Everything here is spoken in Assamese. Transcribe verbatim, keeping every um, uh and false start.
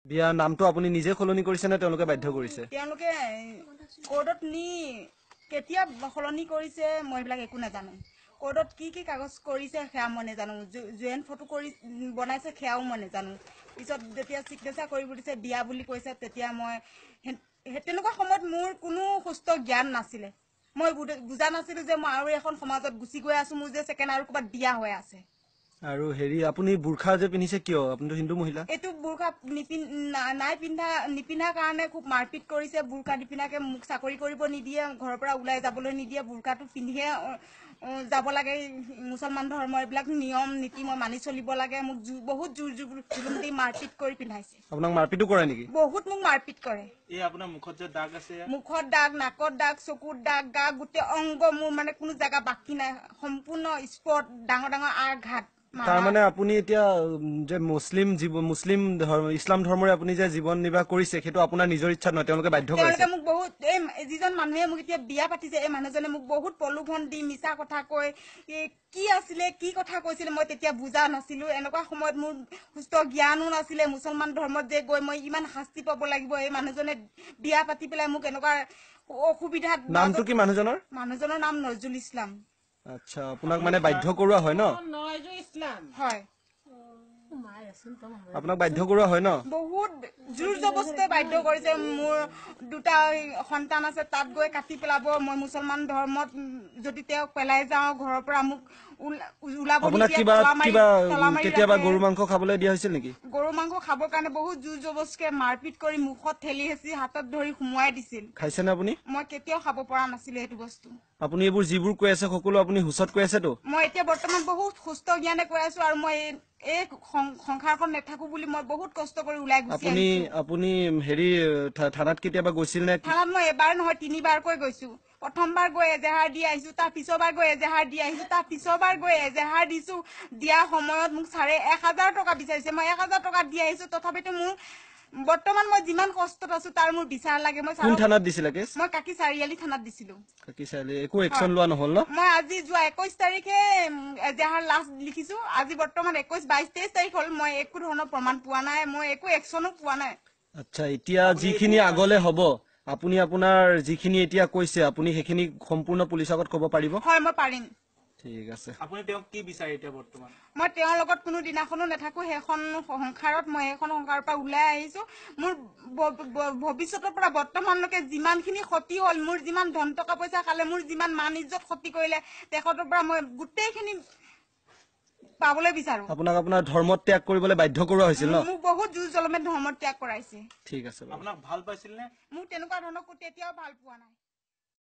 বিয়া নামটো আপুনি নিজে সলনি কৰিছে নে তেওঁলোকে বাধ্য কৰিছে? তেওঁলোকে কোৰ্টত নি কেতিয়া সলনি কৰিছে মই এইবিলাক একো নাজানো। কোৰ্টত কি কি কাগজ কৰিছে সেয়া মই নাজানো। জুৱেন ফটো কৰি বনাইছে সেয়াও মই নাজানো। পিছত যেতিয়া চিগনেচাৰ কৰিব দিছে বিয়া বুলি কৈছে তেতিয়া মই তেনেকুৱা সময়ত মোৰ কোনো সুস্থ জ্ঞান নাছিলে। মই বুজা নাছিলো যে মই আৰু এখন সমাজত গুচি গৈ আছো, মোৰ যে ছেকেণ্ড আৰু ক'ৰবাত বিয়া হৈ আছে। আৰু হেৰি আপুনি বুৰখা যে পিন্ধিছে কিয়? আপুনিতো হিন্দু মহিলা। এইটো বুৰখা নাই পিন্ধা নিপিন্ধাৰ কাৰণে খুব মাৰপিট কৰিছে। বুৰখা নিপিন্ধাকে মোক চাকৰি কৰিব নিদিয়ে, ঘৰৰ পৰা ওলাই যাবলৈ নিদিয়ে। বুৰখাটো পিন্ধিহে যাব লাগে। মুছলমান ধৰ্মৰ এইবিলাক নিয়ম নীতি মই মানি চলিব লাগে। মোক বহুত জোৰ জুলুম দি মাৰপিট কৰি পিন্ধাইছে। আপোনাক মাৰপিটো কৰে নেকি? বহুত মোক মাৰপিট কৰে। এই আপোনাৰ মুখত যে দাগ আছে, মুখত দাগ, নাকত দাগ, চকুত দাগ, গা গোটেই অংগ মোৰ মানে কোনো জেগা বাকী নাই। সম্পূৰ্ণ স্পট, ডাঙৰ ডাঙৰ আঘাত। তাৰ মানে আপুনি এতিয়া যে মুছলিম মুছলিম ইছলাম ধৰ্মৰে আপুনি যে জীৱন নিৰ্বাহ কৰিছে সেইটো আপোনাৰ নিজৰ ইচ্ছাত নহয়, তেওঁলোকে বাধ্য কৰিছে। তেওঁলোকে মোক বহুত এই যিজন মানুহে মোক এতিয়া বিয়া পাতিছে এই মানুহজনে মোক বহুত প্ৰলোভন দি মিছা কথা কৈ কি আছিলে কি কথা কৈছিলে মই তেতিয়া বুজা নাছিলো। এনেকুৱা সময়ত মোৰ সুস্থ জ্ঞানো নাছিলে। মুছলমান ধৰ্মত যে গৈ মই ইমান শাস্তি পাব লাগিব, এই মানুহজনে বিয়া পাতি পেলাই মোক এনেকুৱা অসুবিধাত। নামটো কি মানুহজনৰ? মানুহজনৰ নাম নজৰুল ইছলাম। আচ্ছা, আপোনাক মানে বাধ্য কৰোৱা হয় ন? নজৰুল ইছলাম হয়। আপোনাক বাধ্য কৰোৱা হয় ন? বহুত জোৰ জবস্তে বাধ্য কৰিছে। মোৰ দুটা সন্তান আছে, তাত গৈ কাটি পেলাব। মই মুছলমান ধৰ্মত যদি তেওঁক পেলাই যাওঁ ঘৰৰ পৰা মোক ওলাব নিদিয়ে। কিবা কিবা কেতিয়াবা ৰাখে। গৰু মাংস খাবলৈ দিয়া হৈছিল নেকি? গৰু মাংস খাবৰ কাৰণে বহুত জোৰ জবস্তিকে মাৰপিট কৰি মুখত ঠেলি হেঁচি হাতত ধৰি সোমোৱাই দিছিল। খাইছেনে আপুনি? মই কেতিয়াও খাব পৰা নাছিলো সেইটো বস্তু। আপুনি এইবোৰ যিবোৰ কৈ আছে সকলো আপুনি হুঁচত কৈ আছেতো? মই এতিয়া বৰ্তমান বহুত সুস্থ জ্ঞানে কৈ আছো। আৰু মই এই সংসাৰখন নাথাকো বুলি মই বহুত কষ্ট কৰি ওলাই গুচি আপুনি আহিছো। আপুনি হেৰি থানাত কেতিয়াবা গৈছিল নে? থানাত মই এবাৰ নহয় তিনিবাৰকৈ গৈছো। প্ৰথমবাৰ গৈ এজাহাৰ দি আহিছো, তাৰ পিছৰবাৰ গৈ এজাহাৰ দি আহিছো, তাৰ পিছৰবাৰ গৈ এজাহাৰ দিছো। দিয়াৰ সময়ত মোক চাৰে এক হাজাৰ টকা বিচাৰিছে। মই এক হাজাৰ টকা দি আহিছো। তথাপিতো মোৰ বৰ্তমান মই যিমান কষ্টত আছো তাৰ মোৰ বিচাৰ লাগে। মই কোন থানাত দিছিলে কেছ? মই কাকি চাৰিআলি থানাত দিছিলো। কাকি চাৰিআলি একো একচন লোৱা নহল ন? মই আজি যোৱা একৈশ তাৰিখে এজাহাৰ লাষ্ট লিখিছো। আজি বৰ্তমান একৈশ বাইশ তেইশ তাৰিখ হ'ল। মই একো ধৰণৰ প্ৰমাণ পোৱা নাই। মই একো একচনো পোৱা নাই। আচ্ছা, এতিয়া যিখিনি আগলে হ'ব আপুনি আপোনাৰ যিখিনি এতিয়া কৈছে আপুনি সেইখিনি সম্পূৰ্ণ পুলিচৰ আগত ক'ব পাৰিব? হয়, মই পাৰিম। ঠিক আছে। আপুনি তেওঁক কি বিচাৰে এতিয়া বৰ্তমান? মই তেওঁৰ লগত কোনো দিনাখনো নাথাকো। সেইখন সংসাৰত মই সেইখন সংসাৰৰ পৰা ওলাই আহিছো। মোৰ ভৱিষ্যতৰ পৰা বৰ্তমানলৈকে যিমানখিনি ক্ষতি হ'ল, মোৰ যিমান ধন টকা পইচা খালে, মোৰ যিমান মান ইজ্জত ক্ষতি কৰিলে, তেখেতৰ পৰা মই গোটেইখিনি পাবলৈ বিচাৰো। আপোনাক আপোনাৰ ধৰ্ম ত্যাগ কৰিবলৈ বাধ্য কৰোৱা হৈছিল ন? মোক বহুত জোৰ জলমে ধৰ্ম ত্যাগ কৰাইছে। ঠিক আছে। আপোনাক ভাল পাইছিল নে? মোক তেনেকুৱা ধৰণৰ তেতিয়াও ভাল পোৱা নাই।